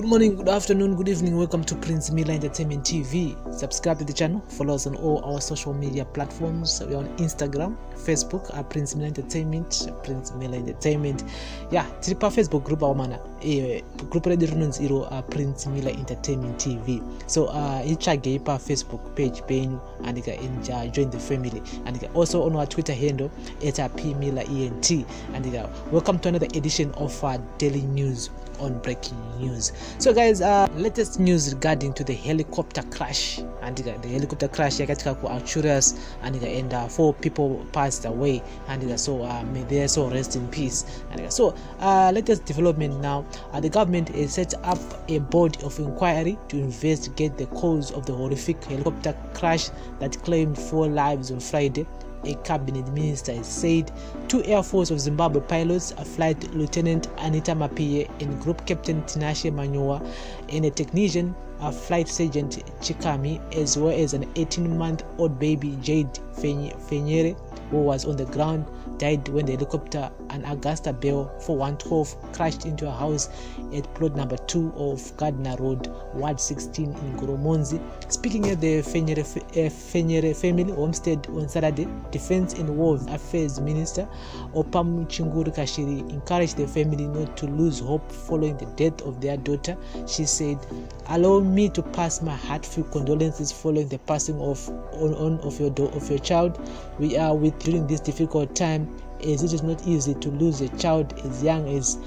Good morning, good afternoon, good evening. Welcome to Prince Miller Entertainment TV. Subscribe to the channel. Follow us on all our social media platforms. We're on Instagram, Facebook, Prince Miller Entertainment, Prince Miller Entertainment. Yeah, tripa Facebook group awamana. Group ready runs Prince Miller Entertainment TV. So each pa Facebook page penyu and you can join the family. And you can also on our Twitter handle P Miller ENT. And welcome to another edition of our daily news on breaking news. So guys, latest news regarding to the helicopter crash, and the helicopter crash yakatika ku Arcturus, and 4 people passed away, and so may they so rest in peace. And so latest development now, the government has set up a board of inquiry to investigate the cause of the horrific helicopter crash that claimed 4 lives on Friday. A cabinet minister said 2 Air Force of Zimbabwe pilots, a Flight Lieutenant Anita Mapie and Group Captain Tinashe Manyoa, and a technician, a Flight Sergeant Chikami, as well as an 18-month-old baby Jade Fenyere, who was on the ground, died when the helicopter, an Augusta Bell 4112, crashed into a house at plot number 2 of Gardner Road, Ward 16 in Goromonzi. Speaking at the Fenyere family homestead on Saturday, Defense and War Affairs Minister Opam Chinguru Kashiri encouraged the family not to lose hope following the death of their daughter. She said, "Allow me to pass my heartfelt condolences following the passing of your child. We are with during this difficult time, as it is not easy to lose a child as young as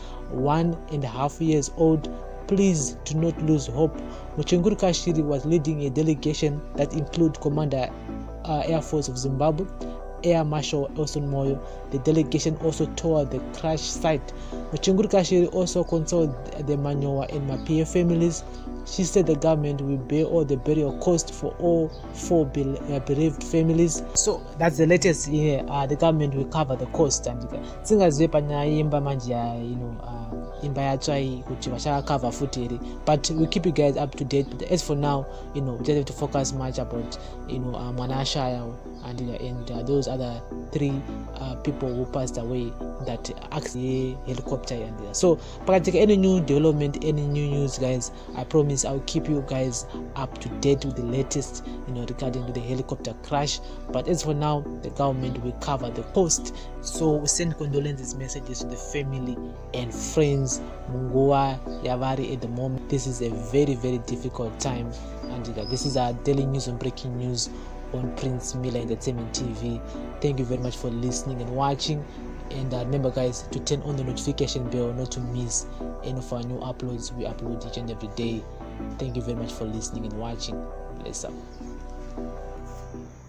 1.5 years old. Please do not lose hope." Muchinguru Kashiri was leading a delegation that included Commander Air Force of Zimbabwe, Air Marshal Elson Moyo. The delegation also toured the crash site. Muchinguru Kashiri also consoled the Manyoa and Mapie families. She said the government will bear all the burial cost for all 4 bereaved families. So that's the latest here. The government will cover the cost, and singazive panyayimba manje imba yatswai kuti vachaka cover futi, but we keep you guys up to date. But as for now, we don't have to focus much about Mwanashaya and those other 3 people who passed away that accident helicopter. And so practically any new development, any new news, guys, I promise I'll keep you guys up to date with the latest regarding to the helicopter crash. But as for now, the government will cover the cost. So we send condolences messages to the family and friends. Mungoa Yavari at the moment. This is a very, very difficult time, and this is our daily news on breaking news on Prince Miller Entertainment TV. Thank you very much for listening and watching, and remember guys to turn on the notification bell not to miss any of our new uploads. We upload each and every day. Thank you very much for listening and watching. Bless up.